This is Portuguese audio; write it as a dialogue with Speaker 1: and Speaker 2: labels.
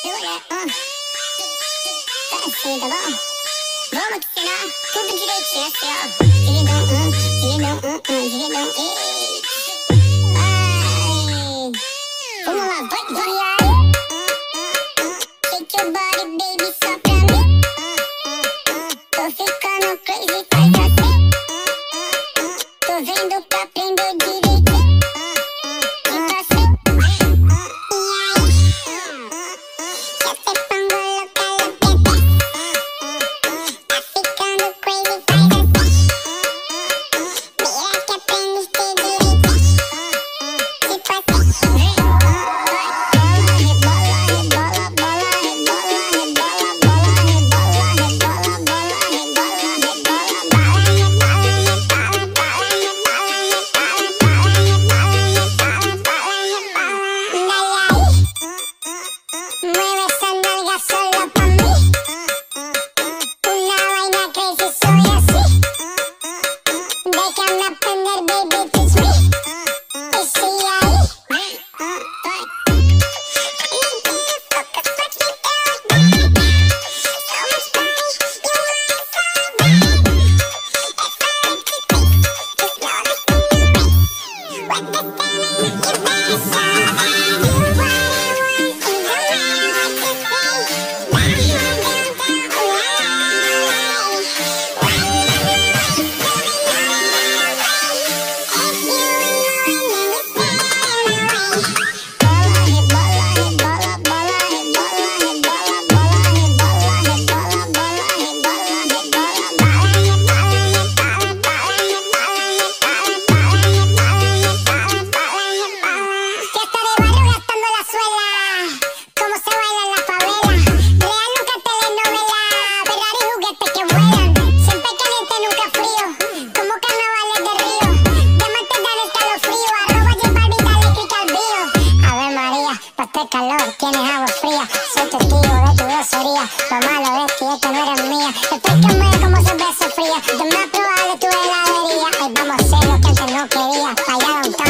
Speaker 1: Assim, tá bom? Vamos ensinar tudo direitinho, assim, ó. Dividão, dividão, ai. Vamos lá, vai. Shake your body, baby, só pra mim. Tô ficando crazy, faz assim. Tô vendo pra aprender direitinho. Fica assim. Já te pongo louca, louca. Tá ficando crazy, faz assim. Mira que aprendeste direitinho. Fica assim. Mueve esa nalga solo pa' mí. Una vaina crazy, soy así. Déjame aprender, baby, teach me. Y sigue ahí. Calor, tienes agua fría. Soy testigo de tu grosería. Lo malo de ti es que no eres mía. Explícame cómo cerveza fría. Yo me he probado de tu heladería. Hoy vamos a hacer lo que antes no quería. Fallaron